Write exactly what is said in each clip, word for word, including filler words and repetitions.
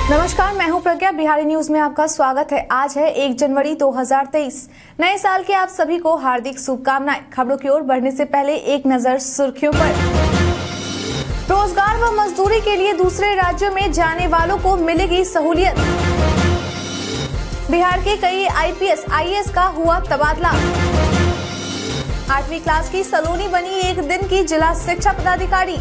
नमस्कार, मैं हूं प्रज्ञा। बिहारी न्यूज में आपका स्वागत है। आज है एक जनवरी दो हज़ार तेईस। नए साल के आप सभी को हार्दिक शुभकामनाएं। खबरों की ओर बढ़ने से पहले एक नजर सुर्खियों पर। रोजगार व मजदूरी के लिए दूसरे राज्यों में जाने वालों को मिलेगी सहूलियत। बिहार के कई I P S I A S का हुआ तबादला। आठवीं क्लास की सलोनी बनी एक दिन की जिला शिक्षा पदाधिकारी।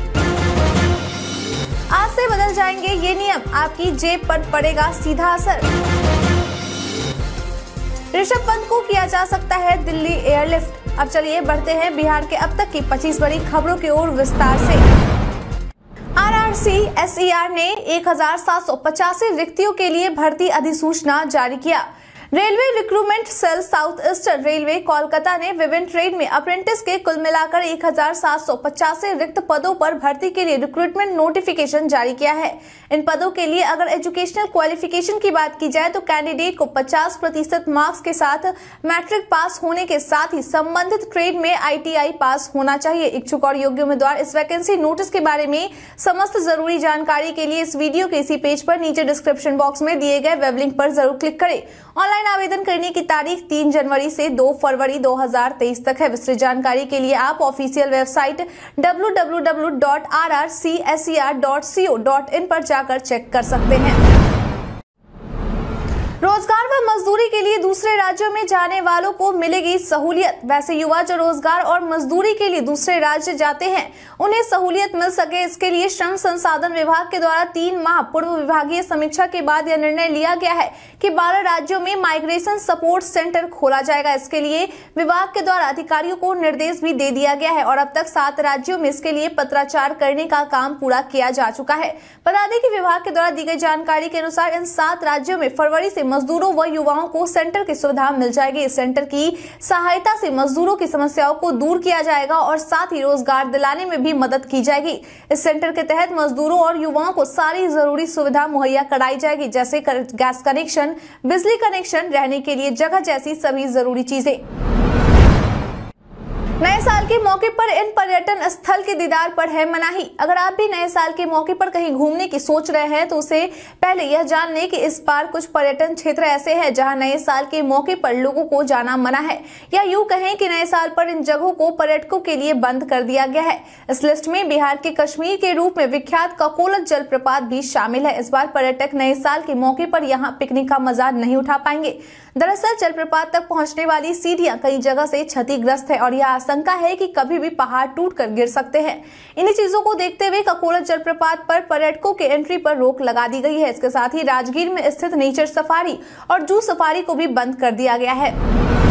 आज से बदल जाएंगे ये नियम, आपकी जेब पर पड़ेगा सीधा असर। ऋषभ पंत को किया जा सकता है दिल्ली एयरलिफ्ट। अब चलिए बढ़ते हैं बिहार के अब तक की पच्चीस बड़ी खबरों की ओर विस्तार से। R R C S E R ने एक हजार सात सौ पचासी रिक्तियों के लिए भर्ती अधिसूचना जारी किया। Railway recruitment cell south eastern railway Kolkata ने विभिन्न ट्रेड में अप्रेंटिस के कुल मिलाकर एक हजार सात सौ पचासी रिक्त पदों पर भर्ती के लिए रिक्रूटमेंट नोटिफिकेशन जारी किया है। इन पदों के लिए अगर एजुकेशनल क्वालिफिकेशन की बात की जाए तो कैंडिडेट को पचास प्रतिशत मार्क्स के साथ मैट्रिक पास होने के साथ ही संबंधित ट्रेड में आई टी आई पास होना चाहिए। इच्छुक और योग्य उम्मीदवार इस वैकेंसी नोटिस के बारे में समस्त जरूरी जानकारी के लिए इस वीडियो के इसी पेज पर नीचे डिस्क्रिप्शन बॉक्स में दिए गए वेब लिंक पर जरूर क्लिक करें। ऑनलाइन आवेदन करने की तारीख तीन जनवरी से दो फरवरी दो हज़ार तेईस तक है। विस्तृत जानकारी के लिए आप official website W W W dot R R C S E R dot C O dot in पर जाकर चेक कर सकते हैं। रोजगार व मजदूरी के लिए दूसरे राज्यों में जाने वालों को मिलेगी सहूलियत। वैसे युवा जो रोजगार और मजदूरी के लिए दूसरे राज्य जाते हैं उन्हें सहूलियत मिल सके, इसके लिए श्रम संसाधन विभाग के द्वारा तीन माह पूर्व विभागीय समीक्षा के बाद यह निर्णय लिया गया है कि बारह राज्यों में माइग्रेशन सपोर्ट सेंटर खोला जाएगा। इसके लिए विभाग के द्वारा अधिकारियों को निर्देश भी दे दिया गया है और अब तक सात राज्यों में इसके लिए पत्राचार करने का काम पूरा किया जा चुका है। बता दें कि विभाग के द्वारा दी गई जानकारी के अनुसार इन सात राज्यों में फरवरी से मजदूरों व युवाओं को सेंटर की सुविधा मिल जाएगी। इस सेंटर की सहायता से मजदूरों की समस्याओं को दूर किया जाएगा और साथ ही रोजगार दिलाने में भी मदद की जाएगी। इस सेंटर के तहत मजदूरों और युवाओं को सारी जरूरी सुविधा मुहैया कराई जाएगी, जैसे गैस कनेक्शन, बिजली कनेक्शन, रहने के लिए जगह जैसी सभी जरूरी चीजें। नए साल के मौके पर इन पर्यटन स्थल के दीदार पर है मनाही। अगर आप भी नए साल के मौके पर कहीं घूमने की सोच रहे हैं तो उसे पहले यह जान लें कि इस बार कुछ पर्यटन क्षेत्र ऐसे हैं जहां नए साल के मौके पर लोगों को जाना मना है, या यूं कहें कि नए साल पर इन जगहों को पर्यटकों के लिए बंद कर दिया गया है। इस लिस्ट में बिहार के कश्मीर के रूप में विख्यात ककोलत जलप्रपात भी शामिल है। इस बार पर्यटक नए साल के मौके पर यहाँ पिकनिक का मजा नहीं उठा पाएंगे। दरअसल जलप्रपात तक पहुंचने वाली सीढ़ियां कई जगह से क्षतिग्रस्त है और यह आशंका है कि कभी भी पहाड़ टूटकर गिर सकते हैं। इन्हीं चीजों को देखते हुए ककोलत जलप्रपात पर पर्यटकों के एंट्री पर रोक लगा दी गई है। इसके साथ ही राजगीर में स्थित नेचर सफारी और जू सफारी को भी बंद कर दिया गया है।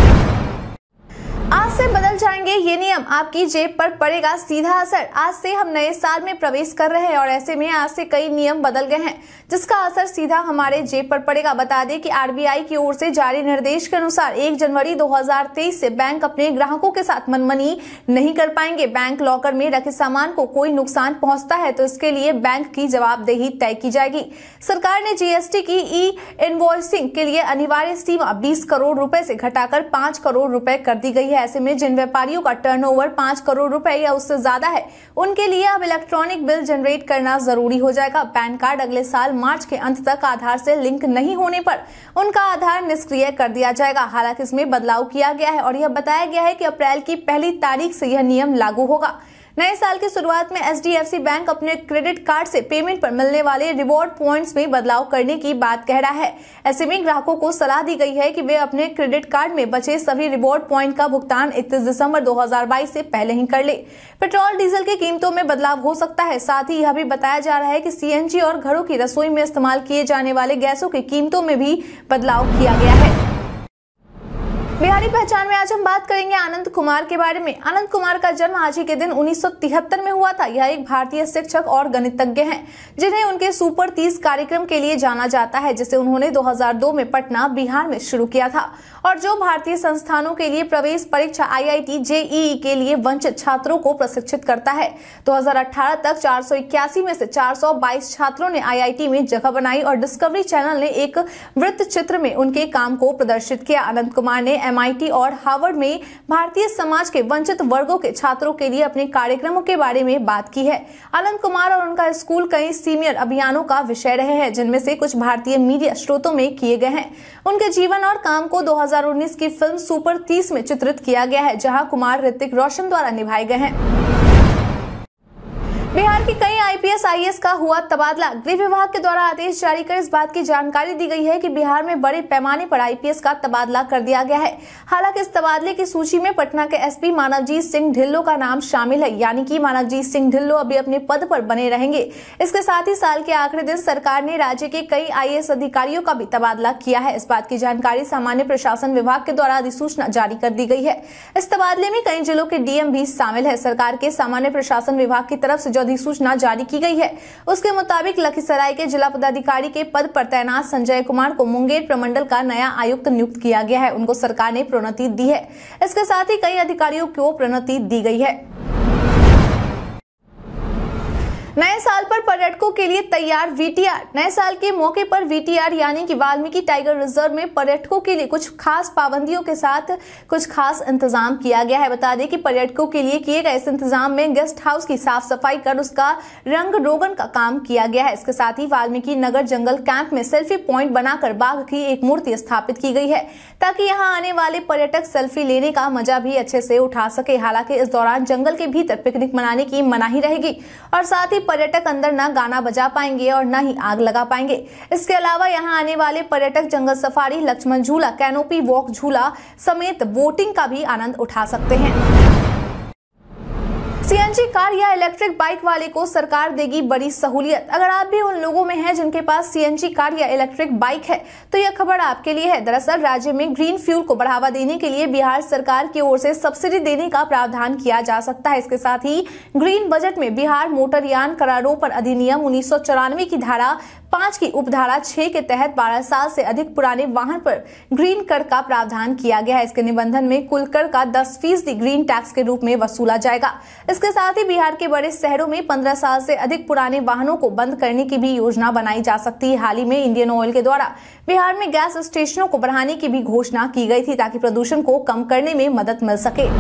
आज से बदल जाएंगे ये नियम, आपकी जेब पर पड़ेगा सीधा असर। आज से हम नए साल में प्रवेश कर रहे हैं और ऐसे में आज से कई नियम बदल गए हैं जिसका असर सीधा हमारे जेब पर पड़ेगा। बता दें कि आर बी आई की ओर से जारी निर्देश के अनुसार एक जनवरी दो हज़ार तेईस से बैंक अपने ग्राहकों के साथ मनमानी नहीं कर पाएंगे। बैंक लॉकर में रखे सामान को कोई नुकसान पहुंचता है तो इसके लिए बैंक की जवाबदेही तय की जाएगी। सरकार ने जी एस टी की ई इनवॉइसिंग के लिए अनिवार्य सीमा बीस करोड़ रुपए से घटाकर पांच करोड़ रुपए कर दी गई है। ऐसे में जिन व्यापारियों का टर्नओवर पांच करोड़ रुपए या उससे ज्यादा है उनके लिए अब इलेक्ट्रॉनिक बिल जनरेट करना जरूरी हो जाएगा। पैन कार्ड अगले साल मार्च के अंत तक आधार से लिंक नहीं होने पर उनका आधार निष्क्रिय कर दिया जाएगा। हालांकि इसमें बदलाव किया गया है और यह बताया गया है कि अप्रैल की पहली तारीख से यह नियम लागू होगा। नए साल की शुरुआत में H D F C bank अपने क्रेडिट कार्ड से पेमेंट पर मिलने वाले रिवॉर्ड पॉइंट्स में बदलाव करने की बात कह रहा है। ऐसे में ग्राहकों को सलाह दी गई है कि वे अपने क्रेडिट कार्ड में बचे सभी रिवॉर्ड पॉइंट का भुगतान इकतीस दिसंबर दो हज़ार बाईस से पहले ही कर ले। पेट्रोल डीजल की कीमतों में बदलाव हो सकता है। साथ ही यह भी बताया जा रहा है कि सी एन जी और घरों की रसोई में इस्तेमाल किए जाने वाले गैसों की कीमतों में भी बदलाव किया गया है। बिहारी पहचान में आज हम बात करेंगे आनंद कुमार के बारे में। आनंद कुमार का जन्म आज ही के दिन उन्नीस सौ तिहत्तर में हुआ था। यह एक भारतीय शिक्षक और गणितज्ञ हैं जिन्हें उनके सुपर तीस कार्यक्रम के लिए जाना जाता है, जिसे उन्होंने दो हज़ार दो में पटना बिहार में शुरू किया था और जो भारतीय संस्थानों के लिए प्रवेश परीक्षा आई आई टी जे ई ई के लिए वंचित छात्रों को प्रशिक्षित करता है। दो हज़ार अठारह तक चार सौ इक्यासी में से चार सौ बाईस छात्रों ने आई आई टी में जगह बनाई और डिस्कवरी चैनल ने एक वृत्त चित्र में उनके काम को प्रदर्शित किया। आनंद कुमार ने एम आई टी और हार्वर्ड में भारतीय समाज के वंचित वर्गों के छात्रों के लिए अपने कार्यक्रमों के बारे में बात की है। आनंद कुमार और उनका स्कूल कई सीनियर अभियानों का विषय रहे हैं, जिनमें से कुछ भारतीय मीडिया स्रोतों में किए गए हैं। उनके जीवन और काम को दो हज़ार उन्नीस की फिल्म सुपर तीस में चित्रित किया गया है, जहां कुमार ऋतिक रोशन द्वारा निभाए गए हैं। बिहार के कई I P S I A S का हुआ तबादला। गृह विभाग के द्वारा आदेश जारी कर इस बात की जानकारी दी गई है कि बिहार में बड़े पैमाने पर आई पी एस का तबादला कर दिया गया है। हालांकि इस तबादले की सूची में पटना के एस पी मानवजीत सिंह ढिल्लों का नाम शामिल है, यानी कि मानवजीत सिंह ढिल्लों अभी अपने पद पर बने रहेंगे। इसके साथ ही साल के आखिरी दिन सरकार ने राज्य के कई आई ए एस अधिकारियों का भी तबादला किया है। इस बात की जानकारी सामान्य प्रशासन विभाग के द्वारा अधिसूचना जारी कर दी गई है। इस तबादले में कई जिलों के डी एम भी शामिल है। सरकार के सामान्य प्रशासन विभाग की तरफ से जो अधिसूचना जारी की गई है, उसके मुताबिक लखीसराय के जिला पदाधिकारी के पद पर तैनात संजय कुमार को मुंगेर प्रमंडल का नया आयुक्त नियुक्त किया गया है। उनको सरकार ने प्रोन्नति दी है। इसके साथ ही कई अधिकारियों को प्रोन्नति दी गई है। नए साल पर पर्यटकों के लिए तैयार वी टी आर। नए साल के मौके पर वी टी आर यानी कि वाल्मीकि टाइगर रिजर्व में पर्यटकों के लिए कुछ खास पाबंदियों के साथ कुछ खास इंतजाम किया गया है। बता दें कि पर्यटकों के लिए किए गए इस इंतजाम में गेस्ट हाउस की साफ सफाई कर उसका रंग रोगन का काम किया गया है। इसके साथ ही वाल्मीकि नगर जंगल कैंप में सेल्फी पॉइंट बनाकर बाघ की एक मूर्ति स्थापित की गई है, ताकि यहाँ आने वाले पर्यटक सेल्फी लेने का मजा भी अच्छे से उठा सके। हालांकि इस दौरान जंगल के भीतर पिकनिक मनाने की मनाही रहेगी और साथ ही पर्यटक अंदर न गाना बजा पाएंगे और न ही आग लगा पाएंगे। इसके अलावा यहां आने वाले पर्यटक जंगल सफारी, लक्ष्मण झूला, कैनोपी वॉक झूला समेत बोटिंग का भी आनंद उठा सकते हैं। सी एन जी कार या इलेक्ट्रिक बाइक वाले को सरकार देगी बड़ी सहूलियत। अगर आप भी उन लोगों में हैं जिनके पास सी एन जी कार या इलेक्ट्रिक बाइक है, तो यह खबर आपके लिए है। दरअसल राज्य में ग्रीन फ्यूल को बढ़ावा देने के लिए बिहार सरकार की ओर से सब्सिडी देने का प्रावधान किया जा सकता है। इसके साथ ही ग्रीन बजट में बिहार मोटरयान करारोपण अधिनियम उन्नीस सौ चौरानवे की धारा पांच की उपधारा छह के तहत बारह साल से अधिक पुराने वाहन पर ग्रीन कर का प्रावधान किया गया है। इसके निबंधन में कुल कर का दस फीसदी ग्रीन टैक्स के रूप में वसूला जाएगा। इसके साथ ही बिहार के बड़े शहरों में पंद्रह साल से अधिक पुराने वाहनों को बंद करने की भी योजना बनाई जा सकती है। हाल ही में इंडियन ऑयल के द्वारा बिहार में गैस स्टेशनों को बढ़ाने की भी घोषणा की गई थी, ताकि प्रदूषण को कम करने में मदद मिल सके।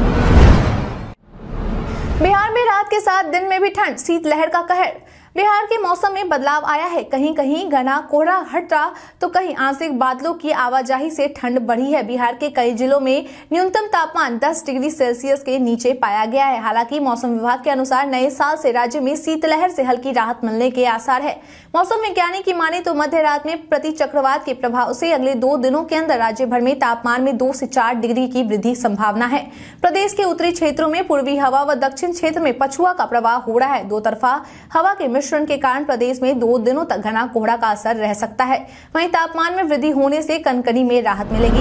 बिहार में रात के साथ दिन में भी ठंड, शीतलहर का कहर। बिहार के मौसम में बदलाव आया है। कहीं कहीं घना कोहरा हटा तो कहीं आंशिक बादलों की आवाजाही से ठंड बढ़ी है। बिहार के कई जिलों में न्यूनतम तापमान दस डिग्री सेल्सियस के नीचे पाया गया है। हालांकि मौसम विभाग के अनुसार नए साल से राज्य में शीतलहर से हल्की राहत मिलने के आसार है। मौसम वैज्ञानिक की माने तो मध्य रात में प्रति चक्रवात के प्रभाव से अगले दो दिनों के अंदर राज्य भर में तापमान में दो से चार डिग्री की वृद्धि संभावना है। प्रदेश के उत्तरी क्षेत्रों में पूर्वी हवा व दक्षिण क्षेत्र में पछुआ का प्रवाह हो रहा है। दो तरफा हवा के मिश्रण के कारण प्रदेश में दो दिनों तक घना कोहरा का असर रह सकता है। वहीं तापमान में वृद्धि होने से कनकनी में राहत मिलेगी।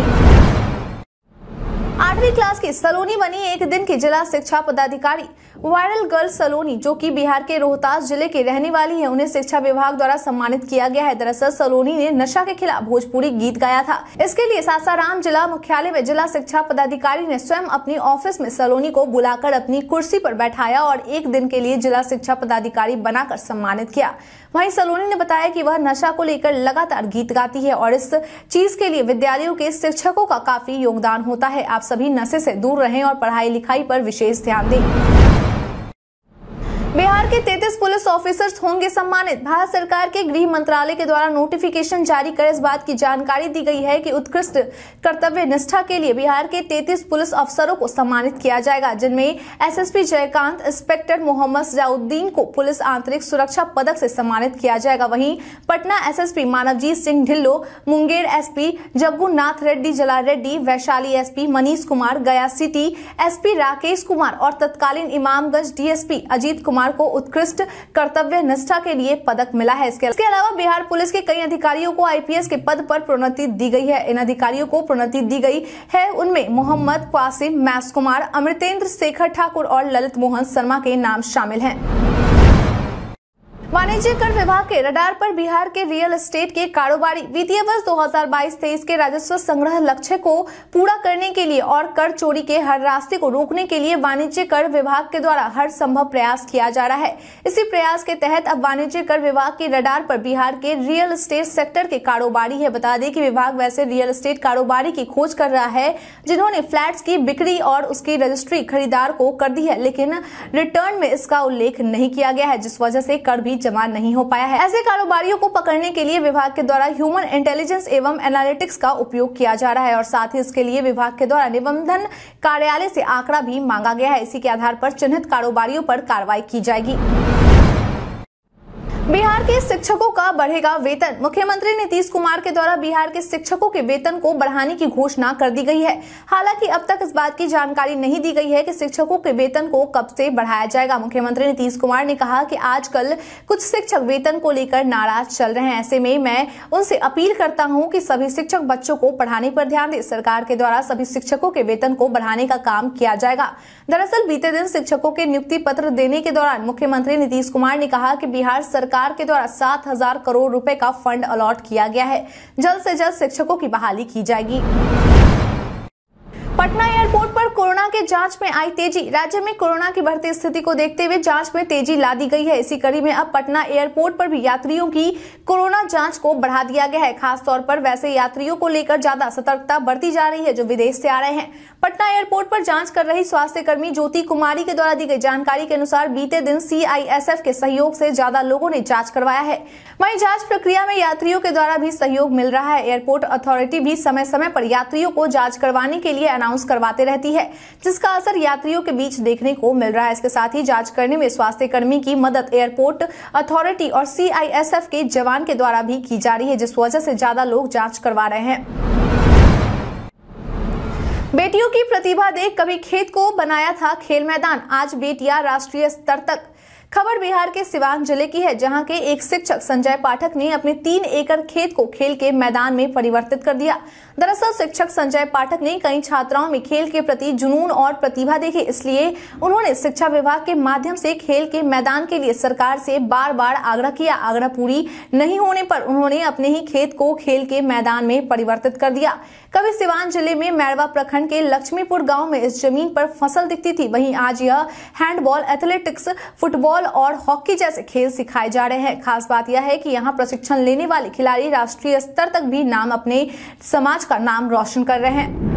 आठवीं क्लास की सलोनी बनी एक दिन की जिला शिक्षा पदाधिकारी। वायरल गर्ल सलोनी, जो कि बिहार के रोहतास जिले की रहने वाली है, उन्हें शिक्षा विभाग द्वारा सम्मानित किया गया है। दरअसल सलोनी ने नशा के खिलाफ भोजपुरी गीत गाया था। इसके लिए सासाराम जिला मुख्यालय में जिला शिक्षा पदाधिकारी ने स्वयं अपनी ऑफिस में सलोनी को बुलाकर अपनी कुर्सी पर बैठाया और एक दिन के लिए जिला शिक्षा पदाधिकारी बनाकर सम्मानित किया। वहीं सलोनी ने बताया कि वह नशा को लेकर लगातार गीत गाती है और इस चीज के लिए विद्यालयों के शिक्षकों का काफी योगदान होता है। आप सभी नशे से दूर रहें और पढ़ाई लिखाई पर विशेष ध्यान दें। बिहार के तैंतीस पुलिस ऑफिसर्स होंगे सम्मानित। भारत सरकार के गृह मंत्रालय के द्वारा नोटिफिकेशन जारी कर इस बात की जानकारी दी गई है कि उत्कृष्ट कर्तव्य निष्ठा के लिए बिहार के तैंतीस पुलिस अफसरों को सम्मानित किया जाएगा, जिनमें S S P Jaikant, inspector Mohammad Sajauddin को पुलिस आंतरिक सुरक्षा पदक से सम्मानित किया जाएगा। वहीं Patna S S P Manavjeet Singh Dhillon, Munger S P Jaggunath Reddy Jala Reddy, Vaishali S P Manish Kumar, Gaya city S P Rakesh Kumar और तत्कालीन Imamganj D S P Ajit Kumar को उत्कृष्ट कर्तव्य निष्ठा के लिए पदक मिला है। इसके अलावा बिहार पुलिस के कई अधिकारियों को आई पी एस के पद पर प्रोन्नति दी गई है। इन अधिकारियों को प्रोन्नति दी गई है उनमें मोहम्मद क्वासिम, मैस कुमार, अमृतेंद्र शेखर ठाकुर और ललित मोहन शर्मा के नाम शामिल हैं। वाणिज्य कर विभाग के रडार पर बिहार के रियल एस्टेट के कारोबारी वित्तीय वर्ष दो हज़ार बाईस तेईस के राजस्व संग्रह लक्ष्य को पूरा करने के लिए और कर चोरी के हर रास्ते को रोकने के लिए वाणिज्य कर विभाग के द्वारा हर संभव प्रयास किया जा रहा है। इसी प्रयास के तहत अब वाणिज्य कर विभाग के रडार पर बिहार के रियल एस्टेट सेक्टर के कारोबारी है। बता दें कि विभाग वैसे रियल एस्टेट कारोबारी की खोज कर रहा है जिन्होंने फ्लैट्स की बिक्री और उसकी रजिस्ट्री खरीदार को कर दी है, लेकिन रिटर्न में इसका उल्लेख नहीं किया गया है, जिस वजह से कर भी जमा नहीं हो पाया है। ऐसे कारोबारियों को पकड़ने के लिए विभाग के द्वारा ह्यूमन इंटेलिजेंस एवं एनालिटिक्स का उपयोग किया जा रहा है और साथ ही इसके लिए विभाग के द्वारा निबंधन कार्यालय से आंकड़ा भी मांगा गया है। इसी के आधार पर चिन्हित कारोबारियों पर कार्रवाई की जाएगी। बिहार के शिक्षकों का बढ़ेगा वेतन। मुख्यमंत्री नीतीश कुमार के द्वारा बिहार के शिक्षकों के वेतन को बढ़ाने की घोषणा कर दी गई है। हालांकि अब तक इस बात की जानकारी नहीं दी गई है कि शिक्षकों के वेतन को कब से बढ़ाया जाएगा। मुख्यमंत्री नीतीश कुमार ने कहा कि आजकल कुछ शिक्षक वेतन को लेकर नाराज चल रहे हैं। ऐसे में मैं उनसे अपील करता हूं कि सभी शिक्षक बच्चों को पढ़ाने पर ध्यान दें। सरकार के द्वारा सभी शिक्षकों के वेतन को बढ़ाने का काम किया जाएगा। दरअसल बीते दिन शिक्षकों के नियुक्ति पत्र देने के दौरान मुख्यमंत्री नीतीश कुमार ने कहा कि बिहार सरकार सरकार के द्वारा सात हजार करोड़ रुपए का फंड अलॉट किया गया है। जल्द से जल्द शिक्षकों की बहाली की जाएगी। पटना एयरपोर्ट पर कोरोना के जांच में आई तेजी। राज्य में कोरोना की बढ़ती स्थिति को देखते हुए जांच में तेजी ला दी गई है। इसी कड़ी में अब पटना एयरपोर्ट पर भी यात्रियों की कोरोना जांच को बढ़ा दिया गया है। खास तौर पर वैसे यात्रियों को लेकर ज्यादा सतर्कता बरती जा रही है जो विदेश से आ रहे हैं। पटना एयरपोर्ट पर जांच कर रही स्वास्थ्य कर्मी ज्योति कुमारी के द्वारा दी गई जानकारी के अनुसार बीते दिन सी आई एस एफ के सहयोग से ज्यादा लोगों ने जांच करवाया है। वहीं जांच प्रक्रिया में यात्रियों के द्वारा भी सहयोग मिल रहा है। एयरपोर्ट अथॉरिटी भी समय समय पर यात्रियों को जांच करवाने के लिए अनाउंस करवाते रहती है, जिसका असर यात्रियों के बीच देखने को मिल रहा है। इसके साथ ही जांच करने में स्वास्थ्य कर्मी की मदद एयरपोर्ट अथॉरिटी और सी आई एस एफ के जवान के द्वारा भी की जा रही है, जिस वजह से ज्यादा लोग जांच करवा रहे हैं। बेटियों की प्रतिभा देख कभी खेत को बनाया था खेल मैदान, आज बेटियां राष्ट्रीय स्तर तक। खबर बिहार के सिवान जिले की है, जहां के एक शिक्षक संजय पाठक ने अपने तीन एकड़ खेत को खेल के मैदान में परिवर्तित कर दिया। दरअसल शिक्षक संजय पाठक ने कई छात्राओं में खेल के प्रति जुनून और प्रतिभा देखी, इसलिए उन्होंने शिक्षा विभाग के माध्यम से खेल के मैदान के लिए सरकार से बार बार आग्रह किया। आग्रह पूरी नहीं होने पर उन्होंने अपने ही खेत को खेल के मैदान में परिवर्तित कर दिया। कभी सिवान जिले में मैरवा प्रखंड के लक्ष्मीपुर गाँव में इस जमीन पर फसल दिखती थी, वहीं आज यह हैंडबॉल, एथलेटिक्स, फुटबॉल और हॉकी जैसे खेल सिखाए जा रहे हैं। खास बात यह है कि यहाँ प्रशिक्षण लेने वाले खिलाड़ी राष्ट्रीय स्तर तक भी नाम अपने समाज का नाम रोशन कर रहे हैं।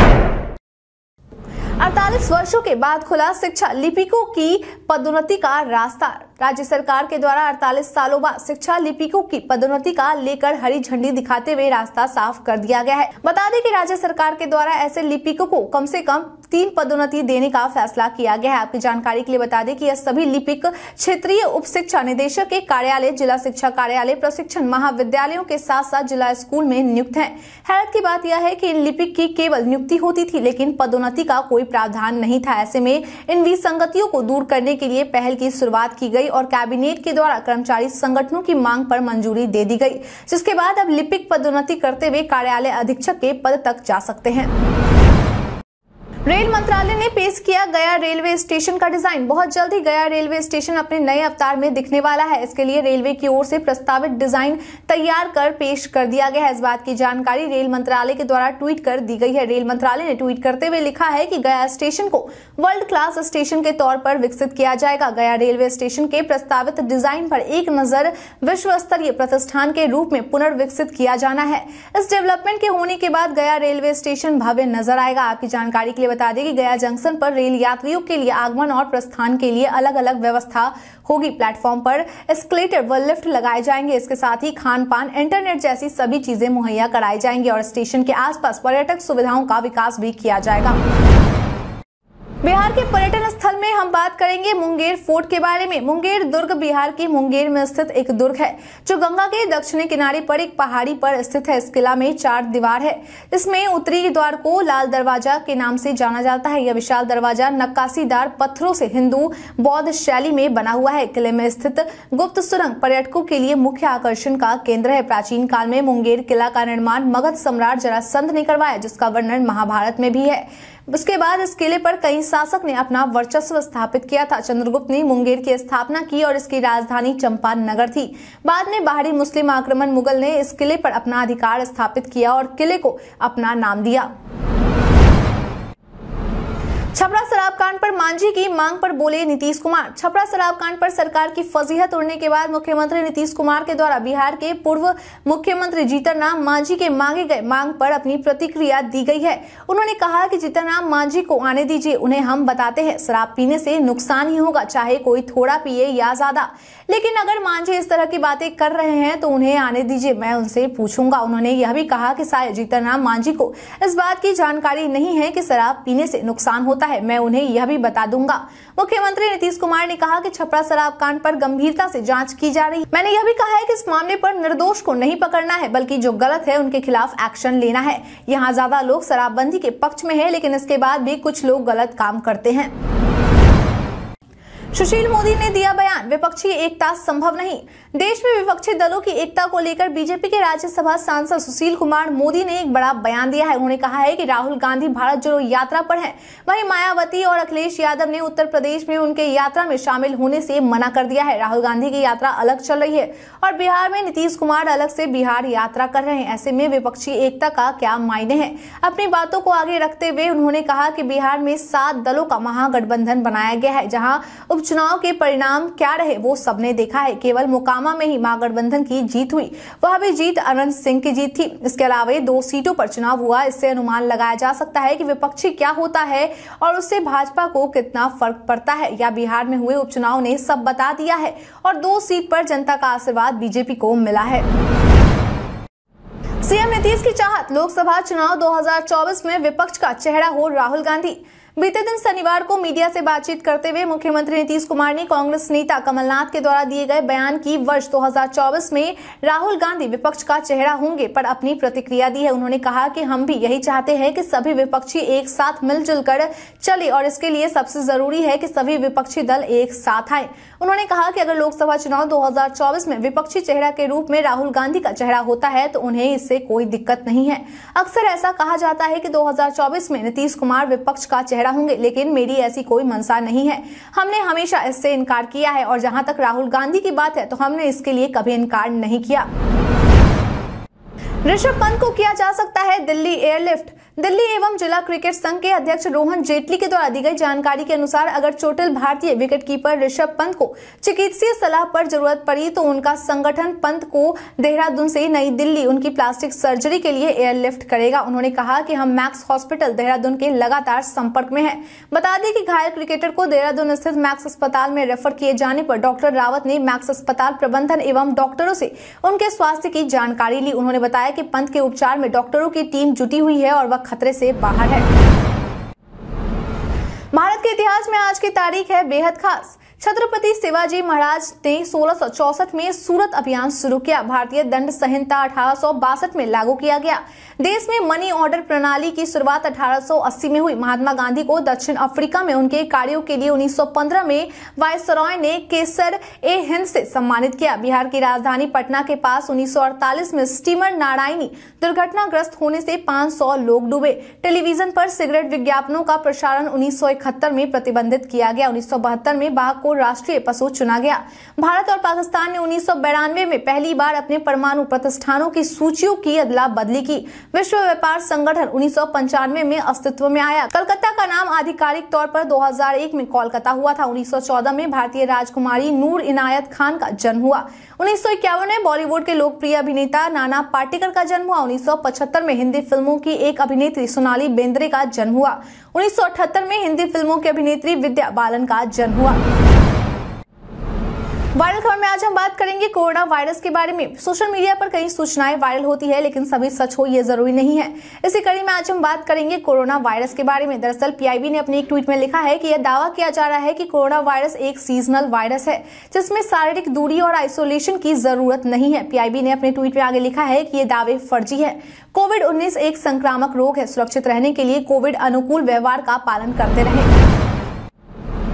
अड़तालीस वर्षों के बाद खुला शिक्षा लिपिकों की पदोन्नति का रास्ता। राज्य सरकार के द्वारा अड़तालीस सालों बाद शिक्षा लिपिकों की पदोन्नति का लेकर हरी झंडी दिखाते हुए रास्ता साफ कर दिया गया है। बता दें कि राज्य सरकार के द्वारा ऐसे लिपिकों को कम से कम तीन पदोन्नति देने का फैसला किया गया है। आपकी जानकारी के लिए बता दें कि यह सभी लिपिक क्षेत्रीय उप शिक्षा निदेशक के कार्यालय, जिला शिक्षा कार्यालय, प्रशिक्षण महाविद्यालयों के साथ साथ जिला स्कूल में नियुक्त हैं। हैरत की बात यह है कि इन लिपिक की केवल नियुक्ति होती थी, लेकिन पदोन्नति का कोई प्रावधान नहीं था। ऐसे में इन विसंगतियों को दूर करने के लिए पहल की शुरुआत की गई और कैबिनेट के द्वारा कर्मचारी संगठनों की मांग पर मंजूरी दे दी गई, जिसके बाद अब लिपिक पदोन्नति करते हुए कार्यालय अधीक्षक के पद तक जा सकते हैं। रेल मंत्रालय ने पेश किया गया रेलवे स्टेशन का डिजाइन। बहुत जल्द ही गया रेलवे स्टेशन अपने नए अवतार में दिखने वाला है। इसके लिए रेलवे की ओर से प्रस्तावित डिजाइन तैयार कर पेश कर दिया गया है। इस बात की जानकारी रेल मंत्रालय के द्वारा ट्वीट कर दी गई है। रेल मंत्रालय ने ट्वीट करते हुए लिखा है कि गया स्टेशन को वर्ल्ड क्लास स्टेशन के तौर पर विकसित किया जाएगा। गया रेलवे स्टेशन के प्रस्तावित डिजाइन पर एक नजर विश्व स्तरीय प्रतिष्ठान के रूप में पुनर्विकसित किया जाना है। इस डेवलपमेंट के होने के बाद गया रेलवे स्टेशन भव्य नजर आएगा। आपकी जानकारी के लिए बता दें कि गया जंक्शन पर रेल यात्रियों के लिए आगमन और प्रस्थान के लिए अलग अलग व्यवस्था होगी। प्लेटफॉर्म पर एस्केलेटर व लिफ्ट लगाए जाएंगे। इसके साथ ही खान पान, इंटरनेट जैसी सभी चीजें मुहैया कराई जाएंगी और स्टेशन के आसपास पर्यटक सुविधाओं का विकास भी किया जाएगा। बिहार के पर्यटन स्थल में हम बात करेंगे मुंगेर फोर्ट के बारे में। मुंगेर दुर्ग बिहार की मुंगेर में स्थित एक दुर्ग है जो गंगा के दक्षिणी किनारे पर एक पहाड़ी पर स्थित है। इस किला में चार दीवार है। इसमें उत्तरी द्वार को लाल दरवाजा के नाम से जाना जाता है। यह विशाल दरवाजा नक्काशीदार पत्थरों से हिंदू बौद्ध शैली में बना हुआ है। किले में स्थित गुप्त सुरंग पर्यटकों के लिए मुख्य आकर्षण का केंद्र है। प्राचीन काल में मुंगेर किला का निर्माण मगध सम्राट जरासंध ने करवाया, जिसका वर्णन महाभारत में भी है। उसके बाद इस किले पर कई शासक ने अपना वर्चस्व स्थापित किया था। चंद्रगुप्त ने मुंगेर की स्थापना की और इसकी राजधानी चंपानगर थी। बाद में बाहरी मुस्लिम आक्रमण मुगल ने इस किले पर अपना अधिकार स्थापित किया और किले को अपना नाम दिया। छपरा शराब कांड पर मांझी की मांग पर बोले नीतीश कुमार। छपरा शराब कांड पर सरकार की फजीहत उड़ने के बाद मुख्यमंत्री नीतीश कुमार के द्वारा बिहार के पूर्व मुख्यमंत्री जीतन राम मांझी के मांगे गए मांग पर अपनी प्रतिक्रिया दी गई है। उन्होंने कहा कि जीतन राम मांझी को आने दीजिए, उन्हें हम बताते हैं शराब पीने से नुकसान ही होगा, चाहे कोई थोड़ा पिए या ज्यादा। लेकिन अगर मांझी इस तरह की बातें कर रहे हैं तो उन्हें आने दीजिए, मैं उनसे पूछूंगा। उन्होंने यह भी कहा कि शायद जीतन राम मांझी को इस बात की जानकारी नहीं है कि शराब पीने से नुकसान होता है, मैं उन्हें यह भी बता दूंगा। मुख्यमंत्री नीतीश कुमार ने कहा कि छपरा शराब कांड पर गंभीरता से जांच की जा रही है। मैंने यह भी कहा है कि इस मामले पर निर्दोष को नहीं पकड़ना है, बल्कि जो गलत है उनके खिलाफ एक्शन लेना है। यहाँ ज्यादा लोग शराबबंदी के पक्ष में है, लेकिन इसके बाद भी कुछ लोग गलत काम करते हैं। सुशील मोदी ने दिया बयान, विपक्षी एकता संभव नहीं। देश में विपक्षी दलों की एकता को लेकर बीजेपी के राज्यसभा सांसद सुशील कुमार मोदी ने एक बड़ा बयान दिया है। उन्होंने कहा है कि राहुल गांधी भारत जोड़ो यात्रा पर हैं, वहीं मायावती और अखिलेश यादव ने उत्तर प्रदेश में उनके यात्रा में शामिल होने से मना कर दिया है। राहुल गांधी की यात्रा अलग चल रही है और बिहार में नीतीश कुमार अलग से बिहार यात्रा कर रहे हैं। ऐसे में विपक्षी एकता का क्या मायने हैं? अपनी बातों को आगे रखते हुए उन्होंने कहा कि बिहार में सात दलों का महागठबंधन बनाया गया है, जहां उपचुनाव के परिणाम क्या रहे वो सबने देखा है। केवल मोकामा में ही महागठबंधन की जीत हुई, वह भी जीत अनंत सिंह की जीत थी। इसके अलावा दो सीटों पर चुनाव हुआ। इससे अनुमान लगाया जा सकता है कि विपक्षी क्या होता है और उससे भाजपा को कितना फर्क पड़ता है। या बिहार में हुए उपचुनाव ने सब बता दिया है और दो सीट पर जनता का आशीर्वाद बीजेपी को मिला है। सीएम नीतीश की चाहत, लोकसभा चुनाव दो हज़ार चौबीस में विपक्ष का चेहरा हो राहुल गांधी। बीते दिन शनिवार को मीडिया से बातचीत करते हुए मुख्यमंत्री नीतीश कुमार ने कांग्रेस नेता कमलनाथ के द्वारा दिए गए बयान की वर्ष दो हज़ार चौबीस में राहुल गांधी विपक्ष का चेहरा होंगे पर अपनी प्रतिक्रिया दी है। उन्होंने कहा कि हम भी यही चाहते हैं कि सभी विपक्षी एक साथ मिलजुल कर चले और इसके लिए सबसे जरूरी है कि सभी विपक्षी दल एक साथ आए। उन्होंने कहा कि अगर लोकसभा चुनाव दो हज़ार चौबीस में विपक्षी चेहरा के रूप में राहुल गांधी का चेहरा होता है तो उन्हें इससे कोई दिक्कत नहीं है। अक्सर ऐसा कहा जाता है कि दो हज़ार चौबीस में नीतीश कुमार विपक्ष का चेहरा होंगे, लेकिन मेरी ऐसी कोई मंशा नहीं है। हमने हमेशा इससे इनकार किया है और जहां तक राहुल गांधी की बात है तो हमने इसके लिए कभी इनकार नहीं किया। ऋषभ पंत को किया जा सकता है दिल्ली एयरलिफ्ट। दिल्ली एवं जिला क्रिकेट संघ के अध्यक्ष रोहन जेटली के द्वारा दी गई जानकारी के अनुसार अगर चोटिल भारतीय विकेटकीपर ऋषभ पंत को चिकित्सीय सलाह पर जरूरत पड़ी तो उनका संगठन पंत को देहरादून से नई दिल्ली उनकी प्लास्टिक सर्जरी के लिए एयरलिफ्ट करेगा। उन्होंने कहा कि हम मैक्स हॉस्पिटल देहरादून के लगातार संपर्क में हैं। बता दें कि घायल क्रिकेटर को देहरादून स्थित मैक्स अस्पताल में रेफर किए जाने पर डॉक्टर रावत ने मैक्स अस्पताल प्रबंधन एवं डॉक्टरों से उनके स्वास्थ्य की जानकारी ली। उन्होंने बताया कि पंत के उपचार में डॉक्टरों की टीम जुटी हुई है और वह खतरे से बाहर है। भारत के इतिहास में आज की तारीख है बेहद खास। छत्रपति शिवाजी महाराज ने सोलह सौ चौसठ में सूरत अभियान शुरू किया। भारतीय दंड संहिता अठारह सौ बासठ में लागू किया गया। देश में मनी ऑर्डर प्रणाली की शुरुआत अठारह सौ अस्सी में हुई। महात्मा गांधी को दक्षिण अफ्रीका में उनके कार्यों के लिए उन्नीस सौ पंद्रह में वायसरॉय ने केसर ए हिंद से सम्मानित किया। बिहार की राजधानी पटना के पास उन्नीस सौ अड़तालीस में स्टीमर नारायणी दुर्घटनाग्रस्त होने से पाँच सौ लोग डूबे। टेलीविजन पर सिगरेट विज्ञापनों का प्रसारण उन्नीस सौ इकहत्तर में प्रतिबंधित किया गया। उन्नीस सौ बहत्तर में बाघ को राष्ट्रीय पशु चुना गया। भारत और पाकिस्तान ने उन्नीस सौ बानवे में पहली बार अपने परमाणु प्रतिष्ठानों की सूचियों की अदला बदली की। विश्व व्यापार संगठन उन्नीस सौ पंचानवे में अस्तित्व में आया। कलकत्ता का नाम आधिकारिक तौर पर दो हज़ार एक में कोलकाता हुआ था। उन्नीस सौ चौदह में भारतीय राजकुमारी नूर इनायत खान का जन्म हुआ। उन्नीस सौ इक्यावन में बॉलीवुड के लोकप्रिय अभिनेता नाना पाटेकर का जन्म हुआ। उन्नीस सौ पचहत्तर में हिंदी फिल्मों की एक अभिनेत्री सोनाली बेंद्रे का जन्म हुआ। उन्नीस सौ अठहत्तर में हिंदी फिल्मों की अभिनेत्री विद्या बालन का जन्म हुआ। वायरल खबर में आज हम बात करेंगे कोरोना वायरस के बारे में। सोशल मीडिया पर कई सूचनाएं वायरल होती है, लेकिन सभी सच हो ये जरूरी नहीं है। इसी कड़ी में आज हम बात करेंगे कोरोना वायरस के बारे में। दरअसल पीआईबी ने अपने एक ट्वीट में लिखा है कि यह दावा किया जा रहा है कि कोरोना वायरस एक सीजनल वायरस है जिसमें शारीरिक दूरी और आइसोलेशन की जरूरत नहीं है। पीआईबी ने अपने ट्वीट में आगे लिखा है कि ये दावे फर्जी है। कोविड उन्नीस एक संक्रामक रोग है। सुरक्षित रहने के लिए कोविड अनुकूल व्यवहार का पालन करते रहे।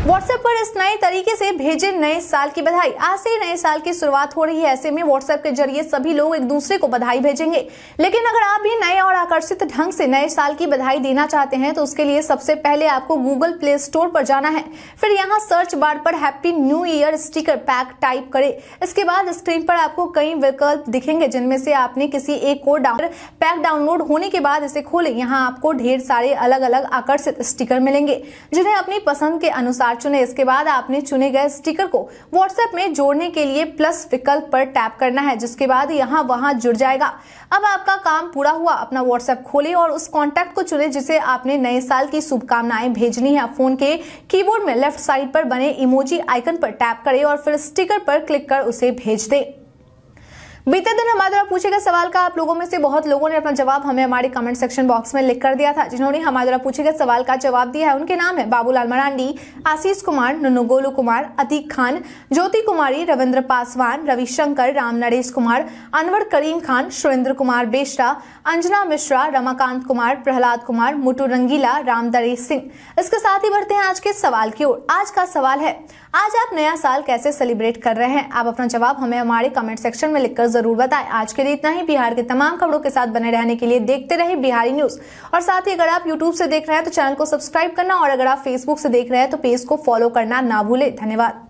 व्हाट्सएप पर इस नए तरीके से भेजे नए साल की बधाई। आज से नए साल की शुरुआत हो रही है, ऐसे में व्हाट्सएप के जरिए सभी लोग एक दूसरे को बधाई भेजेंगे। लेकिन अगर आप भी नए और आकर्षित ढंग से नए साल की बधाई देना चाहते हैं तो उसके लिए सबसे पहले आपको गूगल प्ले स्टोर पर जाना है। फिर यहाँ सर्च बार पर happy new year sticker pack type करें। इसके बाद स्क्रीन पर आपको कई विकल्प दिखेंगे जिनमें से आपने किसी एक को डाउनलोड पैक डाउनलोड होने के बाद इसे खोलें। यहाँ आपको ढेर सारे अलग अलग आकर्षित स्टिकर मिलेंगे जिन्हें अपनी पसंद के अनुसार चुने। इसके बाद आपने चुने गए स्टिकर को व्हाट्सएप में जोड़ने के लिए प्लस विकल्प पर टैप करना है, जिसके बाद यहाँ वहां जुड़ जाएगा। अब आपका काम पूरा हुआ। अपना व्हाट्सएप खोलें और उस कॉन्टैक्ट को चुने जिसे आपने नए साल की शुभकामनाएं भेजनी है। फोन के कीबोर्ड में लेफ्ट साइड पर बने इमोजी आइकन पर टैप करें और फिर स्टिकर पर क्लिक कर उसे भेज दें। बीते दिन हमारे द्वारा पूछे गए सवाल का आप लोगों में से बहुत लोगों ने अपना जवाब हमें हमारे कमेंट सेक्शन बॉक्स में लिख कर दिया था। जिन्होंने हमारे द्वारा पूछे गए सवाल का जवाब दिया है उनके नाम है बाबूलाल मरांडी, आशीष कुमार, नुनू गोलू कुमार, अतीक खान, ज्योति कुमारी, रविंद्र पासवान, रविशंकर, राम नरेश कुमार, अनवर करीम खान, सुरेंद्र कुमार बेशरा, अंजना मिश्रा, रमाकांत कुमार, प्रहलाद कुमार, मुटू रंगीला, राम दरेश सिंह। इसके साथ ही बढ़ते हैं आज के सवाल की ओर। आज का सवाल है, आज आप नया साल कैसे सेलिब्रेट कर रहे हैं? आप अपना जवाब हमें हमारे कमेंट सेक्शन में लिखकर जरूर बताएं। आज के लिए इतना ही। बिहार के तमाम खबरों के साथ बने रहने के लिए देखते रहे बिहारी न्यूज। और साथ ही अगर आप यूट्यूब से देख रहे हैं तो चैनल को सब्सक्राइब करना और अगर आप फेसबुक से देख रहे हैं तो पेज को फॉलो करना ना भूलें। धन्यवाद।